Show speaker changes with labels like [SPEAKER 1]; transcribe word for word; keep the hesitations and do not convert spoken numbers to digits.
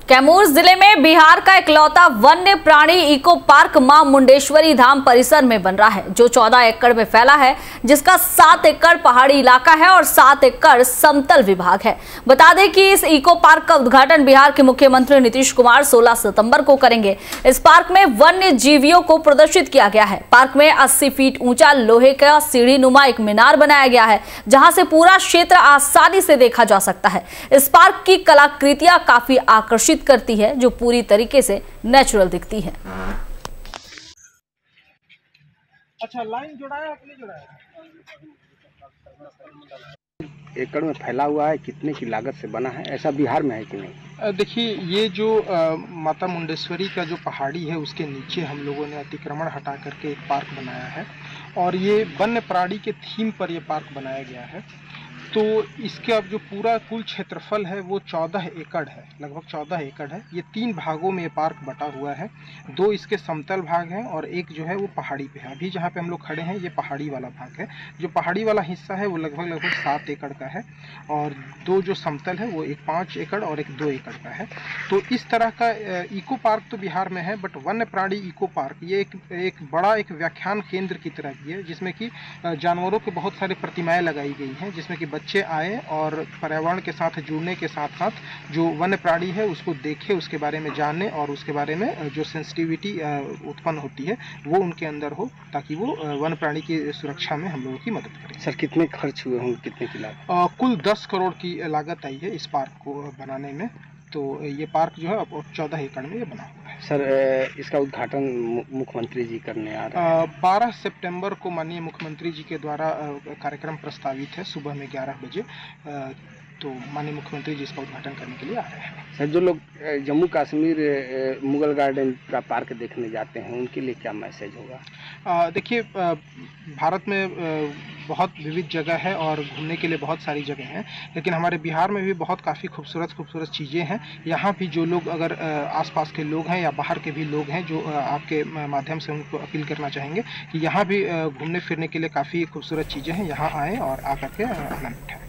[SPEAKER 1] कैमूर जिले में बिहार का इकलौता वन्य प्राणी इको पार्क मां मुंडेश्वरी धाम परिसर में बन रहा है, जो चौदह एकड़ में फैला है, जिसका सात एकड़ पहाड़ी इलाका है और सात एकड़ समतल विभाग है। बता दें कि इस इको पार्क का उद्घाटन बिहार के मुख्यमंत्री नीतीश कुमार सोलह सितंबर को करेंगे। इस पार्क में वन्य जीवियों को प्रदर्शित किया गया है। पार्क में अस्सी फीट ऊंचा लोहे का सीढ़ी नुमा एक मीनार बनाया गया है, जहां से पूरा क्षेत्र आसानी से देखा जा सकता है। इस पार्क की कलाकृतियां काफी आकर्षित करती है, जो पूरी तरीके से नेचुरल दिखती है।
[SPEAKER 2] अच्छा, लाइन जोड़ाया है कि नहीं जोड़ाया?
[SPEAKER 3] एकड़ में फैला हुआ है, कितने की लागत से बना है, ऐसा बिहार में है कि नहीं?
[SPEAKER 2] देखिए, ये जो आ, माता मुंडेश्वरी का जो पहाड़ी है, उसके नीचे हम लोगों ने अतिक्रमण हटा करके एक पार्क बनाया है और ये वन्य प्राणी के थीम पर ये पार्क बनाया गया है। तो इसका जो पूरा कुल क्षेत्रफल है वो चौदह एकड़ है, लगभग चौदह एकड़ है। ये तीन भागों में ये पार्क बटा हुआ है। दो इसके समतल भाग हैं और एक जो है वो पहाड़ी पे है। अभी जहाँ पे हम लोग खड़े हैं ये पहाड़ी वाला भाग है। जो पहाड़ी वाला हिस्सा है वो लगभग लगभग सात एकड़ का है और दो जो समतल है वो एक पाँच एकड़ और एक दो एकड़ का है। तो इस तरह का इको पार्क तो बिहार में है, बट वन्य प्राणी इको पार्क ये एक एक बड़ा एक व्याख्यान केंद्र की तरह भी है, जिसमें कि जानवरों के बहुत सारी प्रतिमाएँ लगाई गई हैं, जिसमें कि बच्चे आए और पर्यावरण के साथ जुड़ने के साथ साथ जो वन्य प्राणी है उसको देखे, उसके बारे में जाने और उसके बारे में जो सेंसिटिविटी उत्पन्न होती है वो उनके अंदर हो, ताकि वो वन्य प्राणी की सुरक्षा में हम लोगों की मदद करें।
[SPEAKER 3] सर, कितने खर्च हुए होंगे, कितने की लागत?
[SPEAKER 2] कुल दस करोड़ की लागत आई है इस पार्क को बनाने में। तो ये पार्क जो है अब चौदह एकड़ में ये बना हुआ है।
[SPEAKER 3] सर, इसका उद्घाटन मुख्यमंत्री जी करने आ रहे हैं।
[SPEAKER 2] बारह सितंबर को माननीय मुख्यमंत्री जी के द्वारा कार्यक्रम प्रस्तावित है सुबह में ग्यारह बजे। तो माननीय मुख्यमंत्री जी इसका उद्घाटन करने के लिए आ रहे हैं।
[SPEAKER 3] सर, जो लोग जम्मू कश्मीर मुगल गार्डन का पार्क देखने जाते हैं उनके लिए क्या मैसेज होगा?
[SPEAKER 2] देखिए, भारत में बहुत विविध जगह है और घूमने के लिए बहुत सारी जगह हैं, लेकिन हमारे बिहार में भी बहुत काफ़ी खूबसूरत खूबसूरत चीज़ें हैं। यहाँ भी जो लोग अगर आसपास के लोग हैं या बाहर के भी लोग हैं, जो आपके माध्यम से उनको अपील करना चाहेंगे कि यहाँ भी घूमने फिरने के लिए काफ़ी खूबसूरत चीज़ें हैं, यहाँ आएँ और आकर के आनंद उठाएं।